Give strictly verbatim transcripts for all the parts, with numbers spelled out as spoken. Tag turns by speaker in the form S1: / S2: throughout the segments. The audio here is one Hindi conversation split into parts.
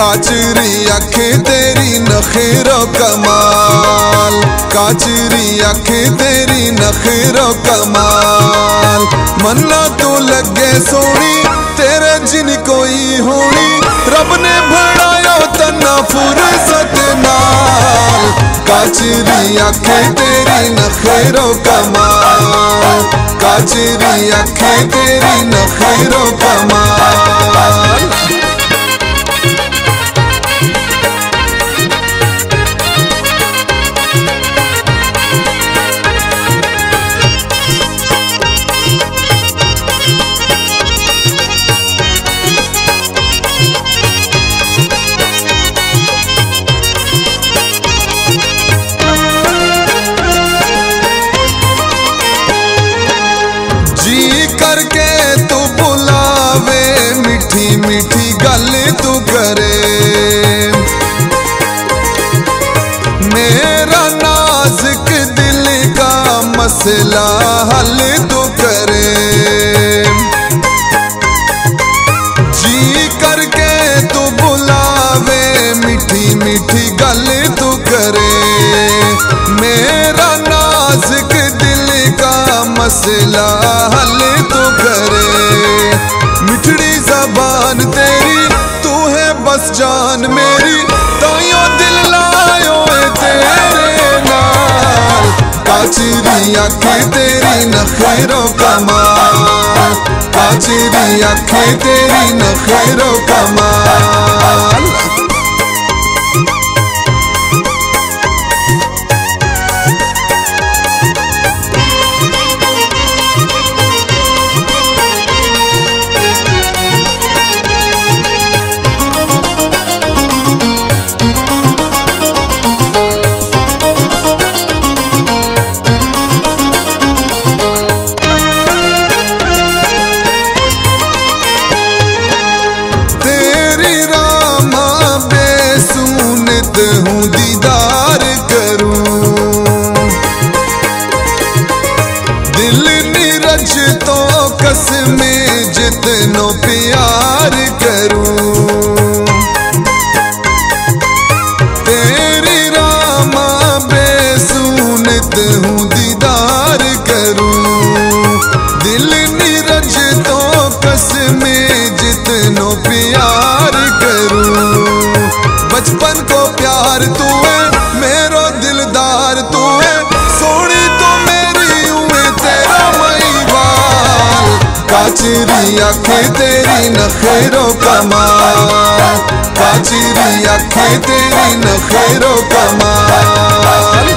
S1: काचरी आंखें तेरी नखीरो कमाल, काचरी आंखें तेरी नखीरो कमाल। मन्ना तू लगे सोनी तेरे जिन कोई होनी, रब ने बनाया तना फुर्सत नाल। काचरी आंखें तेरी नखीरो कमाल, काचरी आंखें तेरी नखीरो कमाल। मीठी मीठी गल तू करे, मेरा नाजुक दिल का मसला हल तू करे। जी करके तू बुलावे मीठी मीठी गल तू करे, मेरा नाजुक दिल का मसला हल तू करे। मिठड़ी जबान तेरी तू है बस जान मेरी, ताइयों दिल लायो तेरे नाल। काचरी आंखें तेरी नखीरो कमाल, काचरी आंखें तेरी नखीरो कमाल। हूँ दीदार करूं, दिल नीरज तो कसमे जितनो प्यार करूं। तेरी रामा बेसुनत हूँ दीदार करूं, दिल नीरज तो कसमे जितनो प्यार करूं। बचपन को प्यार तू है मेरो दिलदार तू है, सोनी तो मेरी हुए तेरा महिवाल। काचरी आंखें तेरी नखीरो कमाल, काचरी आंखें तेरी नखीरो कमाल।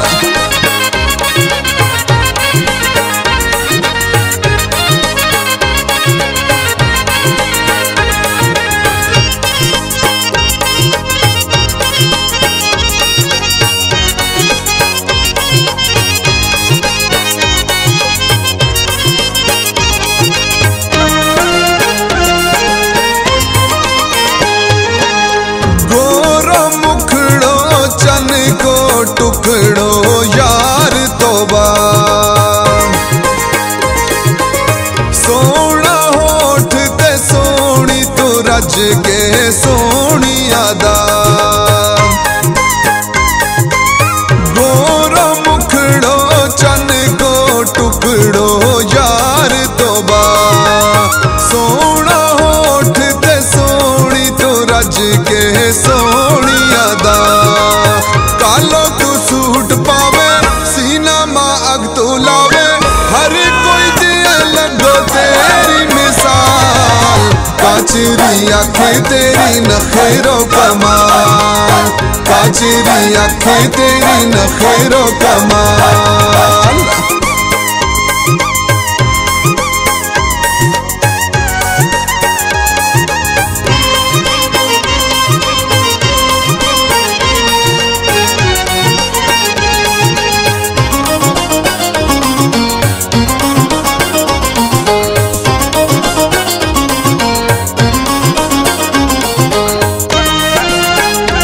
S1: टुकड़ो यार तोबा, सोना होठ ते सोनी तो रज के सोनी आदा। गोरो मुखड़ो चन को टुकड़ो यार तोबा, सोना होठ ते सोनी तो रज के सोनी आदा। कालो तू सूट पावे सीना मां अग तू लावे, हर कोई दिए लगो तेरी मिसाल। काचरी आंखें तेरी नखीरो कमाल, काचरी आंखें तेरी नखीरो कमाल।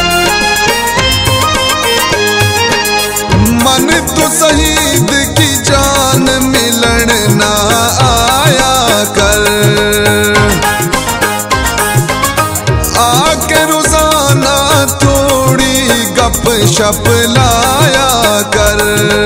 S1: मन तो शहीद की शप लाया कर।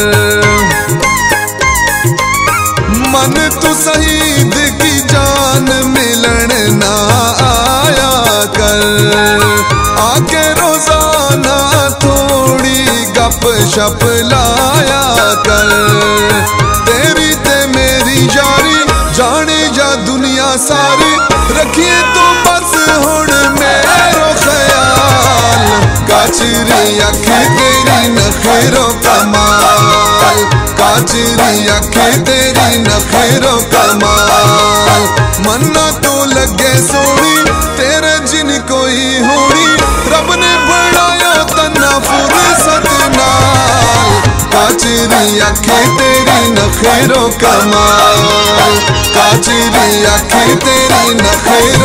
S1: मन तू शहीद की जान मिलन ना आया कर। आके रोजाना थोड़ी गप शप लाया कर। तेरी ते मेरी यारी जाने जा दुनिया सारी, रखिए तो बस हुण मेरो ख्याल। काचरी अखी तेरी नखरो कमाल, काचरी अखी तेरी नखरो कमाल। मन्ना तो लगे सोनी तेरे जिन कोई होनी, रब ने बनाया तना फुर्सत नाल। काचरी अखी तेरी नखरो कमाल, काचरी अखी तेरी नखरो